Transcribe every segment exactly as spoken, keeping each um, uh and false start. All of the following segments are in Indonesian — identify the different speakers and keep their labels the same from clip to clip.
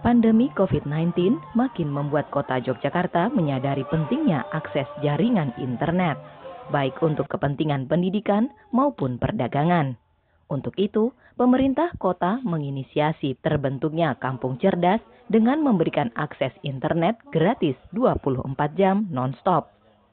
Speaker 1: Pandemi covid sembilan belas makin membuat kota Yogyakarta menyadari pentingnya akses jaringan internet, baik untuk kepentingan pendidikan maupun perdagangan. Untuk itu, pemerintah kota menginisiasi terbentuknya Kampung Cerdas dengan memberikan akses internet gratis dua puluh empat jam non-stop.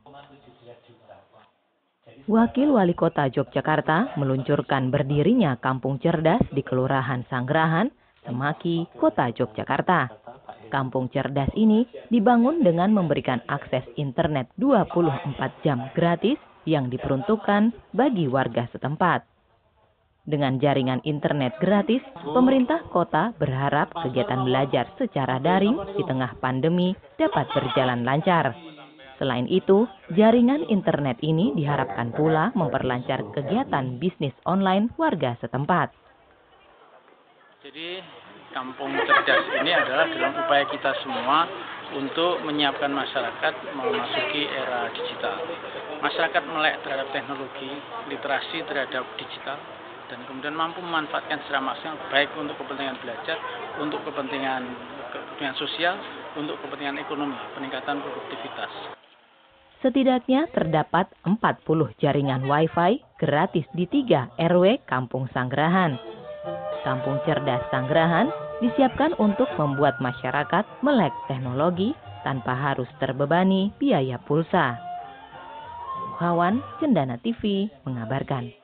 Speaker 1: Wakil Wali Kota Yogyakarta meluncurkan berdirinya Kampung Cerdas di Kelurahan Sanggerahan, Semaki, Kota Yogyakarta. Kampung Cerdas ini dibangun dengan memberikan akses internet dua puluh empat jam gratis yang diperuntukkan bagi warga setempat. Dengan jaringan internet gratis, pemerintah kota berharap kegiatan belajar secara daring di tengah pandemi dapat berjalan lancar. Selain itu, jaringan internet ini diharapkan pula memperlancar kegiatan bisnis online warga setempat.
Speaker 2: Jadi, Kampung Cerdas ini adalah dalam upaya kita semua untuk menyiapkan masyarakat memasuki era digital. Masyarakat melek terhadap teknologi, literasi terhadap digital, dan kemudian mampu memanfaatkan secara maksimal baik untuk kepentingan belajar, untuk kepentingan kepentingan sosial, untuk kepentingan ekonomi, peningkatan produktivitas.
Speaker 1: Setidaknya terdapat empat puluh jaringan Wi-Fi gratis di tiga R W Kampung Sanggerahan. Kampung Cerdas Sanggerahan disiapkan untuk membuat masyarakat melek teknologi tanpa harus terbebani biaya pulsa. Muhawan, Cendana T V mengabarkan.